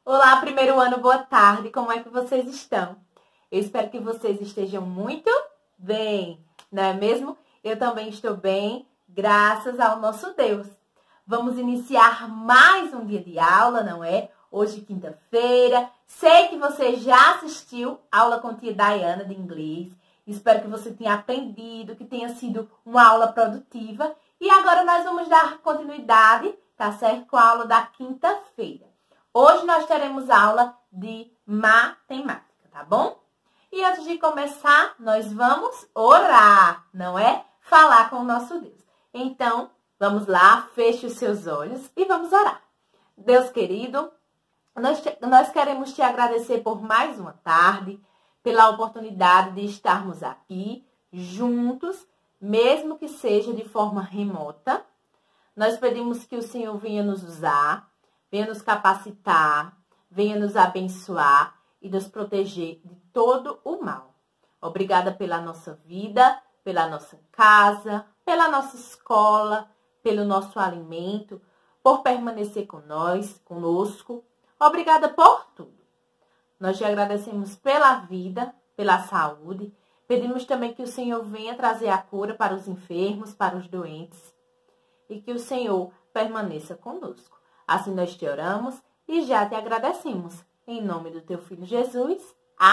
Olá, primeiro ano, boa tarde. Como é que vocês estão? Eu espero que vocês estejam muito bem, não é mesmo? Eu também estou bem, graças ao nosso Deus. Vamos iniciar mais um dia de aula, não é? Hoje, quinta-feira. Sei que você já assistiu a aula com a tia Dayana de inglês. Espero que você tenha aprendido, que tenha sido uma aula produtiva. E agora nós vamos dar continuidade, tá certo? Com a aula da quinta-feira. Hoje nós teremos aula de matemática, tá bom? E antes de começar, nós vamos orar, não é? Falar com o nosso Deus. Então, vamos lá, feche os seus olhos e vamos orar. Deus querido, nós queremos te agradecer por mais uma tarde, pela oportunidade de estarmos aqui juntos, mesmo que seja de forma remota. Nós pedimos que o Senhor venha nos usar, venha nos capacitar, venha nos abençoar e nos proteger de todo o mal. Obrigada pela nossa vida, pela nossa casa, pela nossa escola, pelo nosso alimento, por permanecer conosco. Obrigada por tudo. Nós te agradecemos pela vida, pela saúde. Pedimos também que o Senhor venha trazer a cura para os enfermos, para os doentes. E que o Senhor permaneça conosco. Assim nós te oramos e já te agradecemos. Em nome do teu Filho Jesus.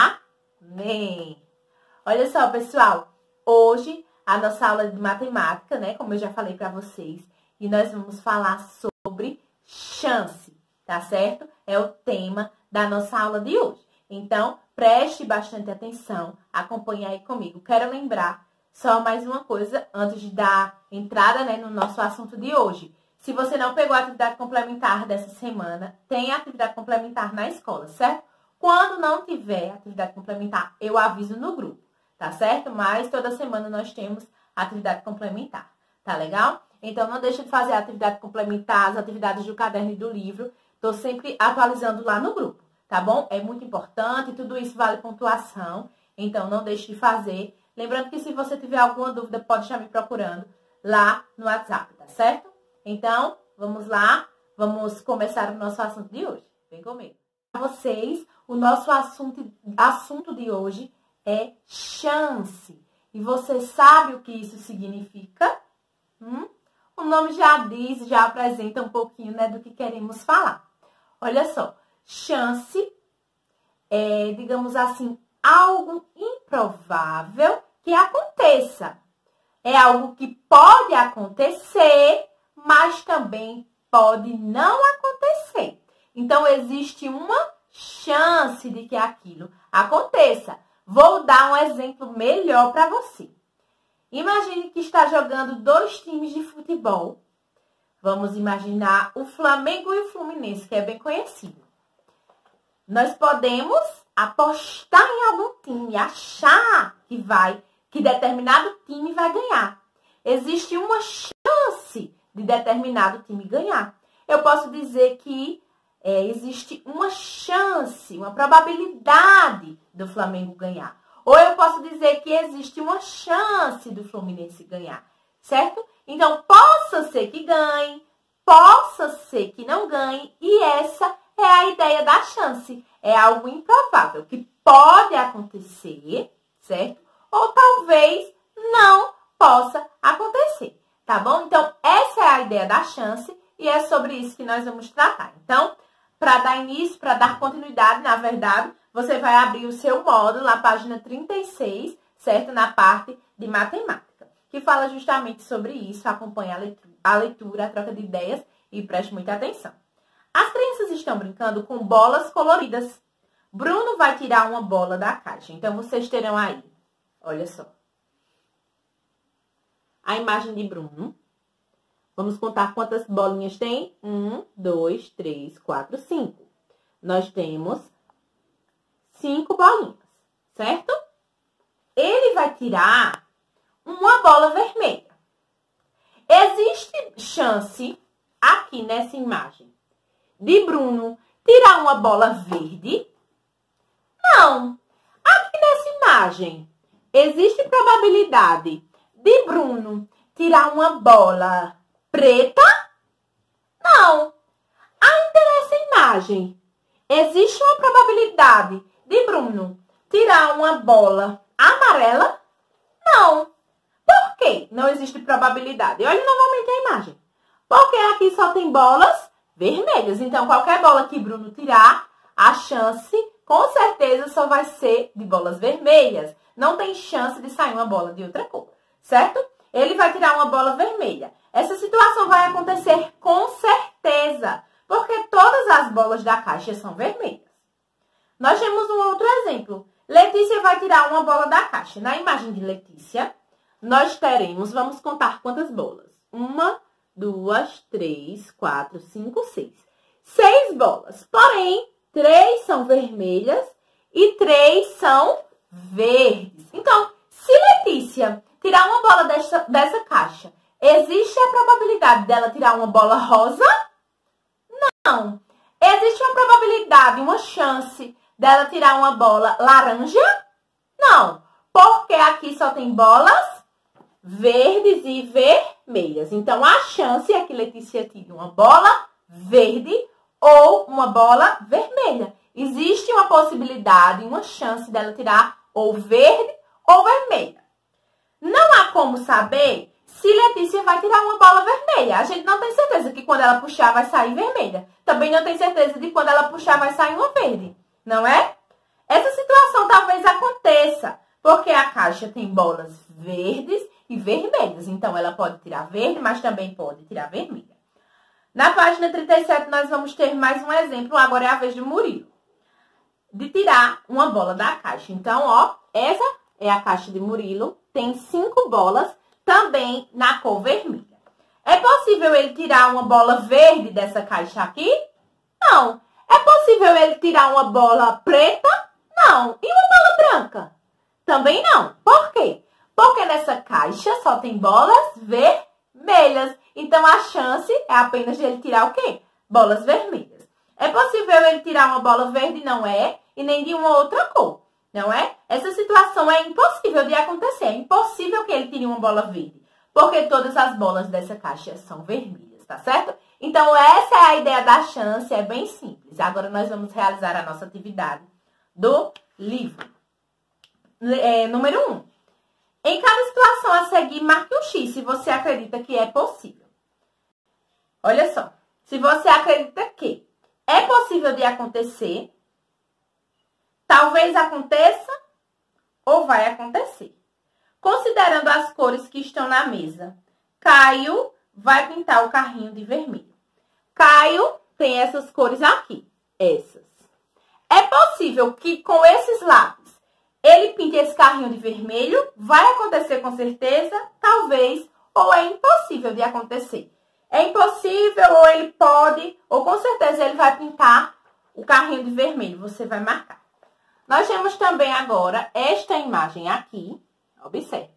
Amém. Olha só, pessoal. Hoje a nossa aula de matemática, né? Como eu já falei para vocês. E nós vamos falar sobre chance, tá certo? É o tema da nossa aula de hoje. Então, preste bastante atenção. Acompanhe aí comigo. Quero lembrar só mais uma coisa antes de dar entrada, né, no nosso assunto de hoje. Se você não pegou a atividade complementar dessa semana, tem atividade complementar na escola, certo? Quando não tiver atividade complementar, eu aviso no grupo, tá certo? Mas toda semana nós temos atividade complementar, tá legal? Então, não deixe de fazer a atividade complementar, as atividades do caderno e do livro. Tô sempre atualizando lá no grupo, tá bom? É muito importante, tudo isso vale pontuação, então não deixe de fazer. Lembrando que se você tiver alguma dúvida, pode estar me procurando lá no WhatsApp, tá certo? Então, vamos lá, vamos começar o nosso assunto de hoje. Vem comigo. Para vocês, o nosso assunto de hoje é chance. E você sabe o que isso significa? O nome já diz, já apresenta um pouquinho, né, do que queremos falar. Olha só, chance é, digamos assim, algo improvável que aconteça. É algo que pode acontecer, mas também pode não acontecer. Então, existe uma chance de que aquilo aconteça. Vou dar um exemplo melhor para você. Imagine que está jogando dois times de futebol. Vamos imaginar o Flamengo e o Fluminense, que é bem conhecido. Nós podemos apostar em algum time, achar que determinado time vai ganhar. Existe uma chance de determinado time ganhar. Eu posso dizer que existe uma chance, uma probabilidade do Flamengo ganhar. Ou eu posso dizer que existe uma chance do Fluminense ganhar, certo? Então, possa ser que ganhe, possa ser que não ganhe, e essa é a ideia da chance. É algo improvável, que pode acontecer, certo? Ou talvez não possa acontecer, tá bom? Então, essa é a ideia da chance e é sobre isso que nós vamos tratar. Então, para dar início, para dar continuidade, na verdade, você vai abrir o seu módulo na página 36, certo? Na parte de matemática, que fala justamente sobre isso. Acompanhe a leitura, a troca de ideias e preste muita atenção. As crianças estão brincando com bolas coloridas. Bruno vai tirar uma bola da caixa. Então, vocês terão aí, olha só, a imagem de Bruno. Vamos contar quantas bolinhas tem? 1, 2, 3, 4, 5. Nós temos 5 bolinhas, certo? Ele vai tirar uma bola vermelha. Existe chance, aqui nessa imagem, de Bruno tirar uma bola verde? Não. Aqui nessa imagem, existe probabilidade de Bruno tirar uma bola preta? Não. Ainda nessa imagem, existe uma probabilidade de Bruno tirar uma bola amarela? Não. Por quê? Não existe probabilidade. Olha novamente a imagem. Porque aqui só tem bolas vermelhas. Então, qualquer bola que Bruno tirar, a chance, com certeza, só vai ser de bolas vermelhas. Não tem chance de sair uma bola de outra cor, certo? Ele vai tirar uma bola vermelha. Essa situação vai acontecer com certeza, porque todas as bolas da caixa são vermelhas. Nós temos um outro exemplo. Letícia vai tirar uma bola da caixa. Na imagem de Letícia, nós teremos, vamos contar quantas bolas. 1, 2, 3, 4, 5, 6. 6 bolas. Porém, 3 são vermelhas e 3 são verdes. Então, se Letícia tirar uma bola dessa caixa, existe a probabilidade dela tirar uma bola rosa? Não. Existe uma probabilidade, uma chance dela tirar uma bola laranja? Não. Porque aqui só tem bolas verdes e vermelhas. Então, a chance é que Letícia tire uma bola verde ou uma bola vermelha. Existe uma possibilidade, uma chance dela tirar ou verde ou vermelha. Não há como saber se Letícia vai tirar uma bola vermelha. A gente não tem certeza que quando ela puxar vai sair vermelha. Também não tem certeza de quando ela puxar vai sair uma verde, não é? Essa situação talvez aconteça, porque a caixa tem bolas verdes e vermelhas. Então, ela pode tirar verde, mas também pode tirar vermelha. Na página 37, nós vamos ter mais um exemplo. Agora é a vez de Murilo, de tirar uma bola da caixa. Então, ó, essa é a caixa de Murilo. Tem 5 bolas, também na cor vermelha. É possível ele tirar uma bola verde dessa caixa aqui? Não. É possível ele tirar uma bola preta? Não. E uma bola branca? Também não. Por quê? Porque nessa caixa só tem bolas vermelhas. Então, a chance é apenas de ele tirar o quê? Bolas vermelhas. É possível ele tirar uma bola verde? Não é. E nem de uma outra cor. Não é? Essa situação é impossível de acontecer. É impossível que ele tire uma bola verde. Porque todas as bolas dessa caixa são vermelhas, tá certo? Então, essa é a ideia da chance. É bem simples. Agora, nós vamos realizar a nossa atividade do livro. Número 1. Em cada situação a seguir, marque um X se você acredita que é possível. Olha só. Se você acredita que é possível de acontecer, talvez aconteça ou vai acontecer. Considerando as cores que estão na mesa, Caio vai pintar o carrinho de vermelho. Caio tem essas cores aqui, essas. É possível que com esses lápis ele pinte esse carrinho de vermelho? Vai acontecer com certeza? Talvez, ou é impossível de acontecer. É impossível, ou ele pode, ou com certeza ele vai pintar o carrinho de vermelho. Você vai marcar. Nós temos também agora esta imagem aqui. Observe.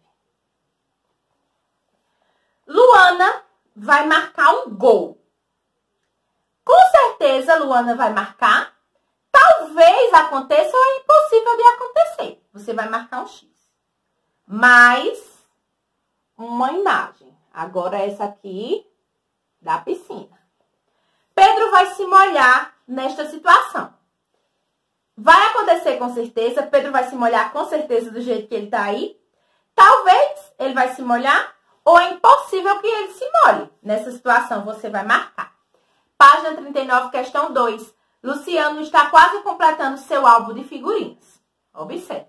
Luana vai marcar um gol. Com certeza, Luana vai marcar. Talvez aconteça ou é impossível de acontecer. Você vai marcar um X. Mais uma imagem. Agora essa aqui da piscina. Pedro vai se molhar nesta situação. Vai acontecer com certeza. Pedro vai se molhar com certeza do jeito que ele tá aí. Talvez ele vai se molhar ou é impossível que ele se molhe. Nessa situação você vai marcar. Página 39, questão 2. Luciano está quase completando seu álbum de figurinhas. Observe.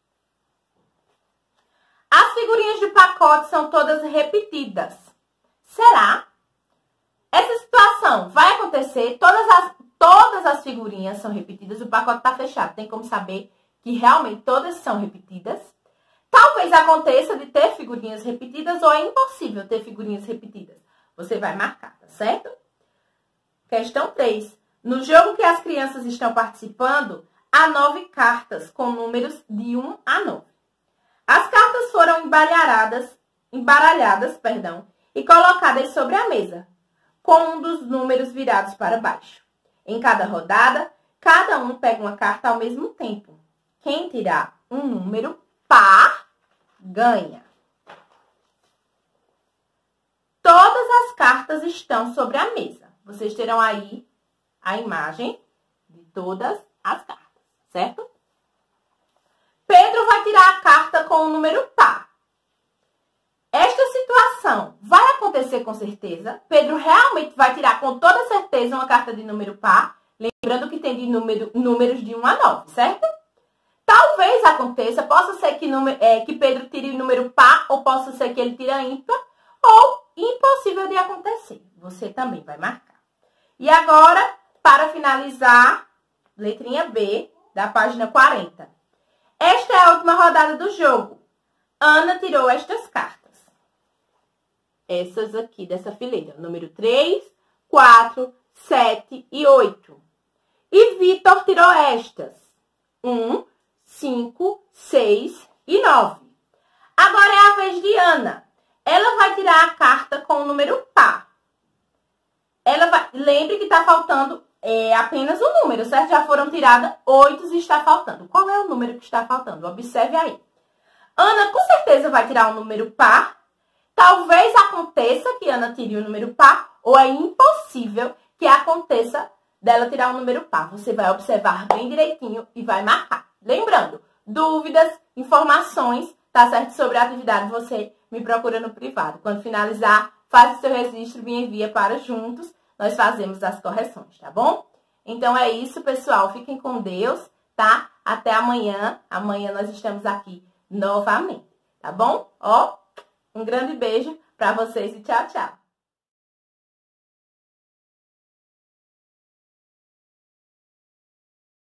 As figurinhas do pacote são todas repetidas. Será? Essa situação vai acontecer, todas as figurinhas são repetidas, o pacote está fechado. Tem como saber que realmente todas são repetidas. Talvez aconteça de ter figurinhas repetidas ou é impossível ter figurinhas repetidas. Você vai marcar, tá certo? Questão 3. No jogo que as crianças estão participando, há 9 cartas com números de 1 a 9. As cartas foram embaralhadas, e colocadas sobre a mesa, com um dos números virados para baixo. Em cada rodada, cada um pega uma carta ao mesmo tempo. Quem tirar um número par, ganha. Todas as cartas estão sobre a mesa. Vocês terão aí a imagem de todas as cartas, certo? Pedro vai tirar a carta com o número par. Esta situação vai acontecer com certeza. Pedro realmente vai tirar com toda certeza uma carta de número par. Lembrando que tem de números de 1 a 9, certo? Talvez aconteça, possa ser que Pedro tire o número par, ou possa ser que ele tire ímpar, ou impossível de acontecer. Você também vai marcar. E agora, para finalizar, letrinha B, da página 40. Esta é a última rodada do jogo. Ana tirou estas cartas. Essas aqui dessa fileira. Número 3, 4, 7 e 8. E Vitor tirou estas. 1, 5, 6 e 9. Agora é a vez de Ana. Ela vai tirar a carta com o número par. Lembre que está faltando apenas um número, certo? Já foram tiradas 8 e está faltando. Qual é o número que está faltando? Observe aí. Ana com certeza vai tirar um número par. Talvez aconteça que Ana tire o número par, ou é impossível que aconteça dela tirar um número par. Você vai observar bem direitinho e vai marcar. Lembrando, dúvidas, informações, tá certo? Sobre a atividade, você me procura no privado. Quando finalizar, faz o seu registro e me envia para juntos. Nós fazemos as correções, tá bom? Então é isso, pessoal. Fiquem com Deus, tá? Até amanhã. Amanhã nós estamos aqui novamente, tá bom? Ó, um grande beijo para vocês e tchau, tchau.